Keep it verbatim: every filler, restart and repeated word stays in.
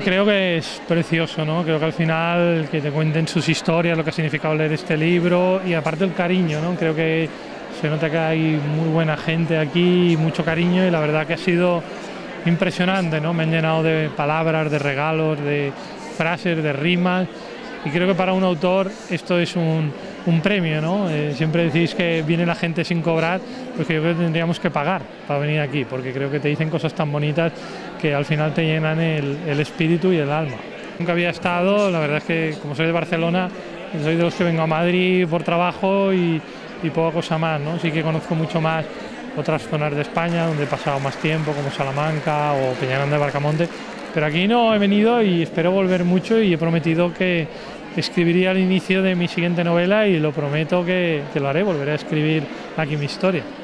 Creo que es precioso, ¿no? Creo que al final que te cuenten sus historias, lo que ha significado leer este libro y aparte el cariño, ¿no? Creo que se nota que hay muy buena gente aquí, mucho cariño y la verdad que ha sido impresionante, ¿no? Me han llenado de palabras, de regalos, de frases, de rimas y creo que para un autor esto es un, un premio, ¿no? Eh, siempre decís que viene la gente sin cobrar, pues que yo creo que tendríamos que pagar para venir aquí, porque creo que te dicen cosas tan bonitas que al final te llenan el, el espíritu y el alma. Nunca había estado, la verdad es que como soy de Barcelona, soy de los que vengo a Madrid por trabajo y, y poca cosa más, ¿no? Sí que conozco mucho más otras zonas de España donde he pasado más tiempo, como Salamanca o Peñaranda de Barcamonte, pero aquí no he venido y espero volver mucho y he prometido que escribiría al inicio de mi siguiente novela y lo prometo que, que lo haré, volveré a escribir aquí mi historia.